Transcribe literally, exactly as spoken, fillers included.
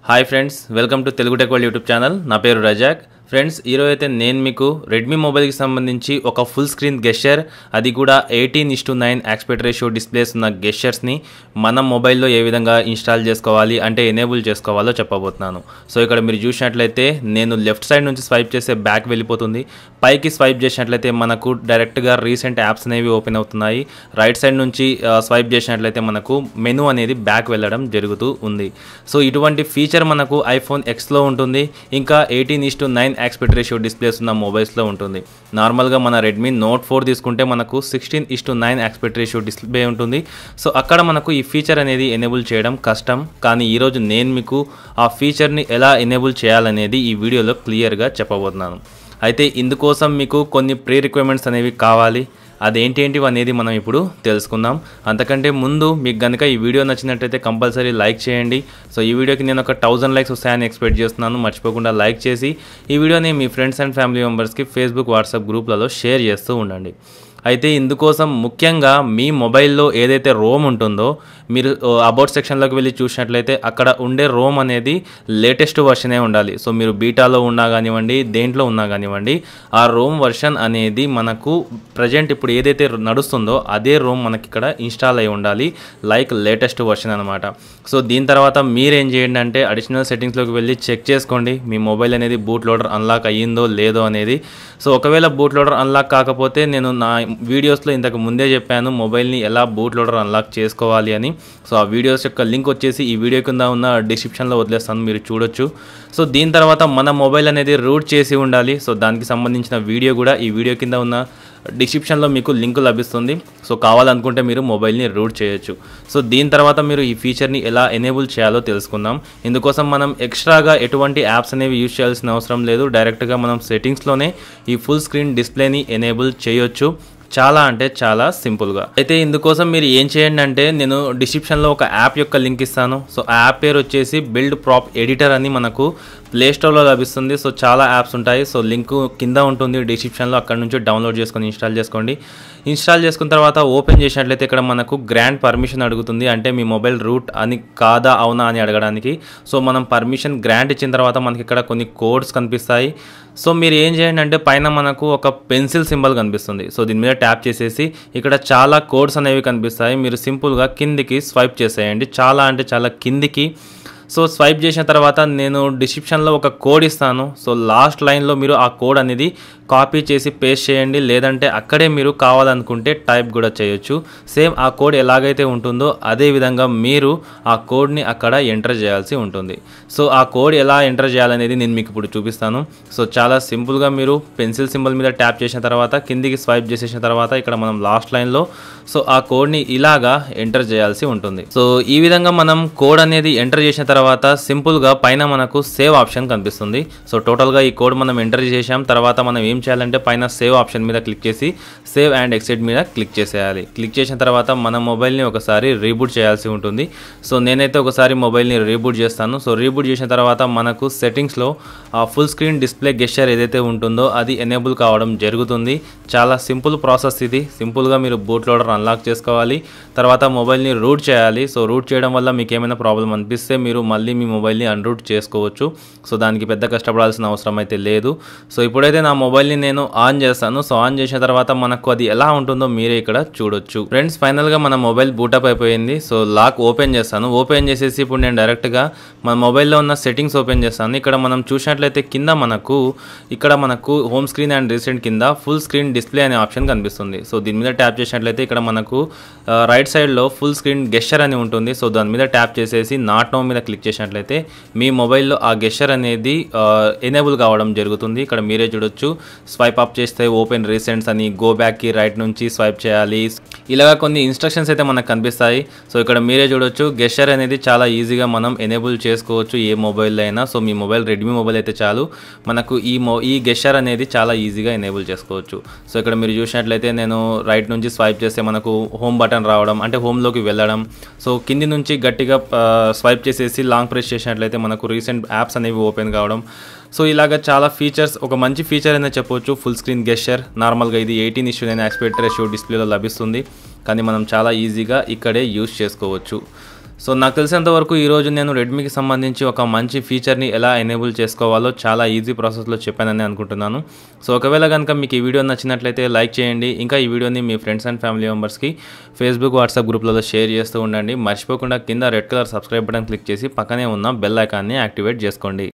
Hi friends, welcome to Telugu tech world YouTube channel. నా పేరు Razak. Friends, ఈరోజు అయితే నేను మీకు రెడ్మీ మొబైల్కి సంబంధించి ఒక ఫుల్ స్క్రీన్ గెస్చర్, అది కూడా eighteen is to nine aspect ratio displays ఉన్న గెస్చర్స్ని మన మొబైల్లో ఏ విధంగా ఇన్స్టాల్ చేసుకోవాలి అంటే ఎనేబుల్ చేసుకోవాలో చెప్పబోతున్నాను. సో ఇక్కడ మీరు చూసినట్లయితే నేను లెఫ్ట్ సైడ్ నుంచి స్వైప్ చేస్తే బ్యాక్ వెళ్ళిపోతుంది. పైకి స్వైప్ చేసినట్లయితే మనకు డైరెక్ట్గా రీసెంట్ యాప్స్ అనేవి ఓపెన్ అవుతున్నాయి. రైట్ సైడ్ నుంచి స్వైప్ చేసినట్లయితే మనకు మెనూ అనేది బ్యాక్ వెళ్ళడం జరుగుతూ ఉంది. సో ఇటువంటి ఫీచర్ మనకు ఐఫోన్ ఎక్స్లో ఉంటుంది, ఇంకా eighteen is to nine aspect ratio displays ఉన్న మొబైల్స్లో ఉంటుంది. నార్మల్గా మన రెడ్మీ నోట్ ఫోర్ తీసుకుంటే మనకు sixteen is to nine aspect ratio display ఉంటుంది. సో అక్కడ మనకు ఈ ఫీచర్ అనేది ఎనేబుల్ చేయడం కష్టం. కానీ ఈరోజు నేను మీకు ఆ ఫీచర్ని ఎలా ఎనేబుల్ చేయాలనేది ఈ వీడియోలో క్లియర్గా చెప్పబోతున్నాను. అయితే ఇందుకోసం మీకు కొన్ని ప్రీ రిక్వైర్మెంట్స్ అనేవి కావాలి. అదేంటి ఏంటివి అనేది మనం ఇప్పుడు తెలుసుకుందాం. అంతకంటే ముందు మీకు కనుక ఈ వీడియో నచ్చినట్టయితే కంపల్సరీ లైక్ చేయండి. సో ఈ వీడియోకి నేను ఒక థౌజండ్ లైక్స్ వస్తాయని ఎక్స్పెక్ట్ చేస్తున్నాను. మర్చిపోకుండా లైక్ చేసి ఈ వీడియోని మీ ఫ్రెండ్స్ అండ్ ఫ్యామిలీ మెంబర్స్కి ఫేస్బుక్, వాట్సాప్ గ్రూప్లలో షేర్ చేస్తూ ఉండండి. అయితే ఇందుకోసం ముఖ్యంగా మీ మొబైల్లో ఏదైతే రోమ్ ఉంటుందో, మీరు అబౌట్ సెక్షన్లోకి వెళ్ళి చూసినట్లయితే అక్కడ ఉండే రోమ్ అనేది లేటెస్ట్ వర్షనే ఉండాలి. సో మీరు బీటాలో ఉన్నా కానివ్వండి, దేంట్లో ఉన్నా కానివ్వండి, ఆ రోమ్ వర్షన్ అనేది మనకు ప్రజెంట్ ఇప్పుడు ఏదైతే నడుస్తుందో అదే రోమ్ మనకి ఇక్కడ ఇన్స్టాల్ అయి ఉండాలి, లైక్ లేటెస్ట్ వర్షన్ అనమాట. సో దీని తర్వాత మీరేం చేయండి అంటే అడిషనల్ సెట్టింగ్స్లోకి వెళ్ళి చెక్ చేసుకోండి మీ మొబైల్ అనేది బూట్ లోడర్ అన్లాక్ అయ్యిందో లేదో అనేది. సో ఒకవేళ బూట్ లోడర్ అన్లాక్ కాకపోతే నేను నా వీడియోస్లో ఇంతకు ముందే చెప్పాను మొబైల్ని ఎలా బూట్ లోడర్ అన్లాక్ చేసుకోవాలి అని. సో ఆ వీడియోస్ యొక్క లింక్ వచ్చేసి ఈ వీడియో కింద ఉన్న డిస్క్రిప్షన్లో వదిలేస్తాను, మీరు చూడొచ్చు. సో దీని తర్వాత మన మొబైల్ అనేది రూట్ చేసి ఉండాలి. సో దానికి సంబంధించిన వీడియో కూడా ఈ వీడియో కింద ఉన్న డిస్క్రిప్షన్లో మీకు లింక్ లభిస్తుంది. సో కావాలనుకుంటే మీరు మొబైల్ని రూట్ చేయొచ్చు. సో దీని తర్వాత మీరు ఈ ఫీచర్ని ఎలా ఎనేబుల్ చేయాలో తెలుసుకుందాం. ఇందుకోసం మనం ఎక్స్ట్రాగా ఎటువంటి యాప్స్ అనేవి యూజ్ చేయాల్సిన అవసరం లేదు. డైరెక్ట్గా మనం సెట్టింగ్స్లోనే ఈ ఫుల్ స్క్రీన్ డిస్ప్లేని ఎనేబుల్ చేయొచ్చు, చాలా అంటే చాలా సింపుల్గా. అయితే ఇందుకోసం మీరు ఏం చేయండి అంటే నేను డిస్క్రిప్షన్లో ఒక యాప్ యొక్క లింక్ ఇస్తాను. సో ఆ యాప్ పేరు వచ్చేసి బిల్డ్ ప్రాప్ ఎడిటర్ అని మనకు ప్లే స్టోర్లో లభిస్తుంది. సో చాలా యాప్స్ ఉంటాయి. సో లింక్ కింద ఉంటుంది డిస్క్రిప్షన్లో, అక్కడ నుంచి డౌన్లోడ్ చేసుకొని ఇన్స్టాల్ చేసుకోండి. ఇన్స్టాల్ చేసుకున్న తర్వాత ఓపెన్ చేసినట్లయితే ఇక్కడ మనకు గ్రాంట్ పర్మిషన్ అడుగుతుంది, అంటే మీ మొబైల్ రూట్ అని కాదా అవునా అని అడగడానికి. సో మనం పర్మిషన్ గ్రాంట్ ఇచ్చిన తర్వాత మనకి ఇక్కడ కొన్ని కోడ్స్ కనిపిస్తాయి. సో మీరు ఏం చేయండి అంటే పైన మనకు ఒక పెన్సిల్ సింబల్ కనిపిస్తుంది. సో దీని మీద ట్యాప్ చేసేసి ఇక్కడ చాలా కోడ్స్ అనేవి కనిపిస్తాయి. మీరు సింపుల్గా కిందికి స్వైప్ చేసేయండి, చాలా అంటే చాలా కిందికి. సో స్వైప్ చేసిన తర్వాత నేను డిస్క్రిప్షన్లో ఒక కోడ్ ఇస్తాను. సో లాస్ట్ లైన్లో మీరు ఆ కోడ్ అనేది కాపీ చేసి పేస్ట్ చేయండి, లేదంటే అక్కడే మీరు కావాలనుకుంటే టైప్ కూడా చేయొచ్చు. సేమ్ ఆ కోడ్ ఎలాగైతే ఉంటుందో అదే విధంగా మీరు ఆ కోడ్ని అక్కడ ఎంటర్ చేయాల్సి ఉంటుంది. సో ఆ కోడ్ ఎలా ఎంటర్ చేయాలనేది నేను మీకు ఇప్పుడు చూపిస్తాను. సో చాలా సింపుల్గా మీరు పెన్సిల్ సింబల్ మీద ట్యాప్ చేసిన తర్వాత కిందికి స్వైప్ చేసేసిన తర్వాత ఇక్కడ మనం లాస్ట్ లైన్లో సో ఆ కోడ్ని ఇలాగా ఎంటర్ చేయాల్సి ఉంటుంది. సో ఈ విధంగా మనం కోడ్ అనేది ఎంటర్ చేసిన తర్వాత సింపుల్గా పైన మనకు సేవ్ ఆప్షన్ కనిపిస్తుంది. సో టోటల్గా ఈ కోడ్ మనం ఎంటర్ చేసాం. తర్వాత మనం ఏం చేయాలంటే పైన సేవ్ ఆప్షన్ మీద క్లిక్ చేసి సేవ్ అండ్ ఎక్సిట్ మీద క్లిక్ చేసేయాలి. క్లిక్ చేసిన తర్వాత మన మొబైల్ని ఒకసారి రీబూట్ చేయాల్సి ఉంటుంది. సో నేనైతే ఒకసారి మొబైల్ని రీబూట్ చేస్తాను. సో రీబూట్ చేసిన తర్వాత మనకు సెట్టింగ్స్లో ఆ ఫుల్ స్క్రీన్ డిస్ప్లే గెస్చర్ ఏదైతే ఉంటుందో అది ఎనేబుల్ కావడం జరుగుతుంది. చాలా సింపుల్ ప్రాసెస్ ఇది. సింపుల్గా మీరు బూట్ లోడర్ అన్లాక్ చేసుకోవాలి, తర్వాత మొబైల్ని రూట్ చేయాలి. సో రూట్ చేయడం వల్ల మీకు ఏమైనా ప్రాబ్లం అనిపిస్తే మీరు మళ్ళీ మీ మొబైల్ని అన్రూట్ చేసుకోవచ్చు. సో దానికి పెద్ద కష్టపడాల్సిన అవసరం అయితే లేదు. సో ఇప్పుడైతే నా మొబైల్ని నేను ఆన్ చేస్తాను. సో ఆన్ చేసిన తర్వాత మనకు అది ఎలా ఉంటుందో మీరే ఇక్కడ చూడొచ్చు. ఫ్రెండ్స్, ఫైనల్గా మన మొబైల్ బూటప్ అయిపోయింది. సో లాక్ ఓపెన్ చేస్తాను. ఓపెన్ చేసేసి ఇప్పుడు నేను డైరెక్ట్గా మన మొబైల్లో ఉన్న సెట్టింగ్స్ ఓపెన్ చేస్తాను. ఇక్కడ మనం చూసినట్లయితే కింద మనకు ఇక్కడ మనకు హోమ్ స్క్రీన్ అండ్ రీసెంట్ కింద ఫుల్ స్క్రీన్ డిస్ప్లే అనే ఆప్షన్ కనిపిస్తుంది. సో దీని మీద ట్యాప్ చేసినట్లయితే ఇక్కడ మనకు రైట్ సైడ్లో ఫుల్ స్క్రీన్ గెస్చర్ అని ఉంటుంది. సో దాని మీద ట్యాప్ చేసేసి నాట్ నౌ మీద క్లిక్ చేసినట్లయితే మీ మొబైల్లో ఆ గెస్చర్ అనేది ఎనేబుల్ కావడం జరుగుతుంది. ఇక్కడ మీరే చూడొచ్చు. స్వైప్ అప్ చేస్తే ఓపెన్ రీసెంట్స్ అని, గో బ్యాక్కి రైట్ నుంచి స్వైప్ చేయాలి, ఇలాగా కొన్ని ఇన్స్ట్రక్షన్స్ అయితే మనకు కనిపిస్తాయి. సో ఇక్కడ మీరే చూడొచ్చు గెస్చర్ అనేది చాలా ఈజీగా మనం ఎనేబుల్ చేసుకోవచ్చు ఏ మొబైల్లో అయినా. సో మీ మొబైల్ రెడ్మీ మొబైల్ అయితే చాలు, మనకు ఈ మో ఈ గెస్చర్ అనేది చాలా ఈజీగా ఎనేబుల్ చేసుకోవచ్చు. సో ఇక్కడ మీరు చూసినట్లయితే నేను రైట్ నుంచి స్వైప్ చేస్తే మనకు హోమ్ బటన్ రావడం, అంటే హోమ్లోకి వెళ్ళడం. సో కింది నుంచి గట్టిగా స్వైప్ చేసేసి లాంగ్ ప్రెస్ చేసినట్లయితే మనకు రీసెంట్ యాప్స్ అనేవి ఓపెన్ కావడం. సో ఇలాగ చాలా ఫీచర్స్, ఒక మంచి ఫీచర్ అనేది చెప్పవచ్చు ఫుల్ స్క్రీన్ గెస్చర్. నార్మల్గా ఇది eighteen is to nine aspect ratio డిస్ప్లేలో లభిస్తుంది, కానీ మనం చాలా ఈజీగా ఇక్కడే యూజ్ చేసుకోవచ్చు. సో నాకు తెలిసినంత వరకు ఈరోజు నేను రెడ్మీకి సంబంధించి ఒక మంచి ఫీచర్ని ఎలా ఎనేబుల్ చేసుకోవాలో చాలా ఈజీ ప్రాసెస్లో చెప్పానని అనుకుంటున్నాను. సో ఒకవేళ కనుక మీకు ఈ వీడియో నచ్చినట్లయితే లైక్ చేయండి. ఇంకా ఈ వీడియోని మీ ఫ్రెండ్స్ అండ్ ఫ్యామిలీ మెంబర్స్కి ఫేస్బుక్ వాట్సాప్ గ్రూప్లలో షేర్ చేస్తూ ఉండండి. మర్చిపోకుండా కింద red colour subscribe button click చేసి పక్కనే ఉన్న బెల్ ఐకాన్ని యాక్టివేట్ చేసుకోండి.